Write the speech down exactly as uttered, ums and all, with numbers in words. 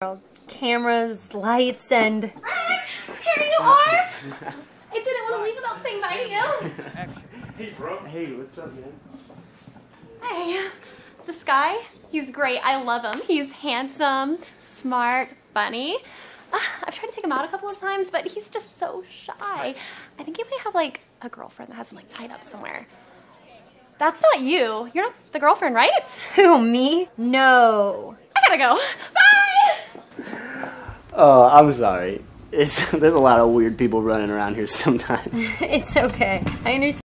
Cameras, lights, and... Rick! Here you are! I didn't want to leave without saying bye to you. Hey, bro. Hey, what's up, man? Hey, this guy, he's great. I love him. He's handsome, smart, funny. Uh, I've tried to take him out a couple of times, but he's just so shy. I think he might have, like, a girlfriend that has him, like, tied up somewhere. That's not you. You're not the girlfriend, right? Who, me? No. I gotta go. Bye! Oh, I'm sorry. It's, there's a lot of weird people running around here sometimes. It's okay. I understand.